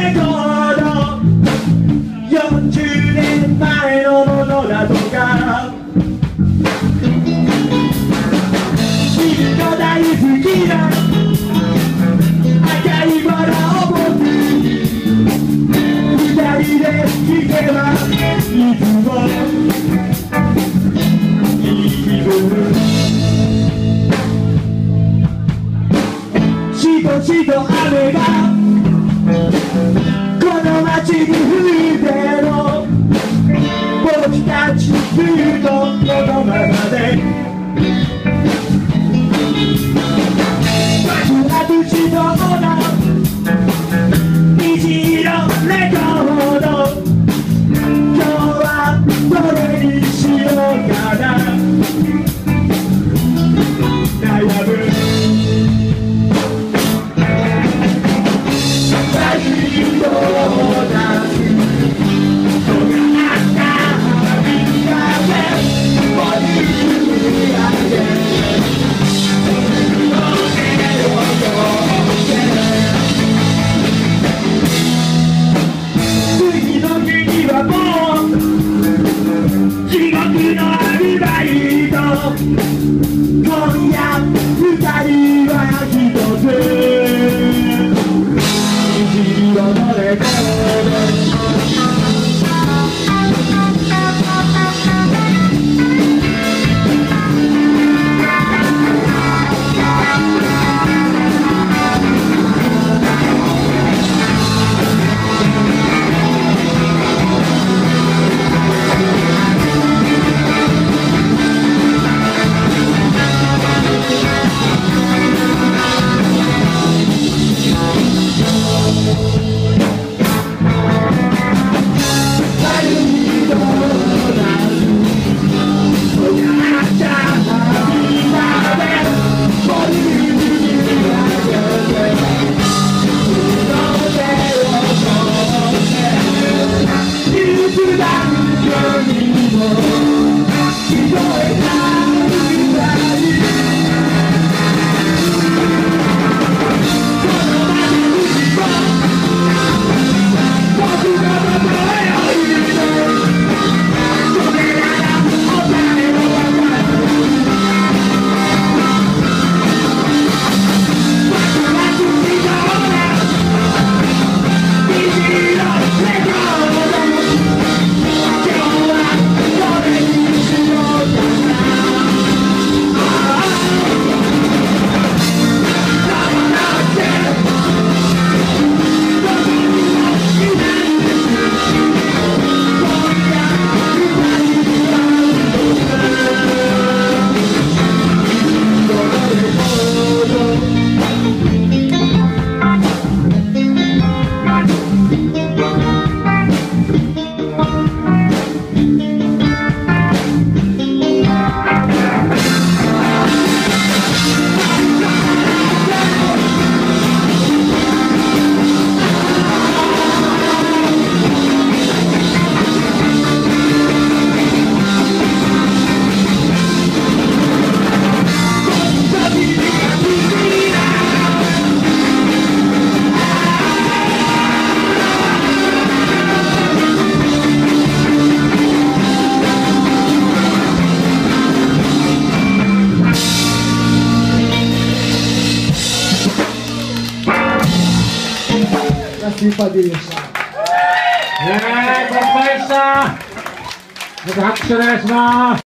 レコード40年前のものだとか君の大好きな赤いバラを僕二人で聴けばいつもいい気分しとしと雨がこの街に降っても僕たちずっとこのままで眩しそうな虹色レコード今日はどれにしようかな悩む今夜二人は一つ虹色のレコードスーパーデビューでした。 乾杯した。また拍手お願いします。